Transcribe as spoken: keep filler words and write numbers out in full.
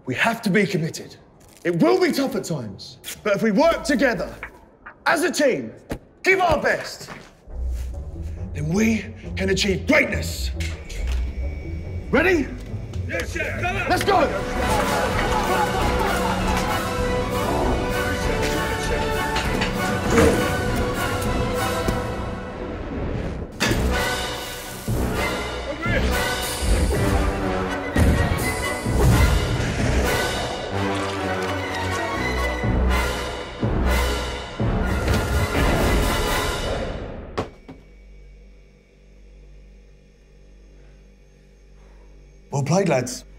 We have to be committed. It will be tough at times, but if we work together, as a team, give our best, then we can achieve greatness. Ready? Yes, sir. Come on. Let's go! Well played, lads.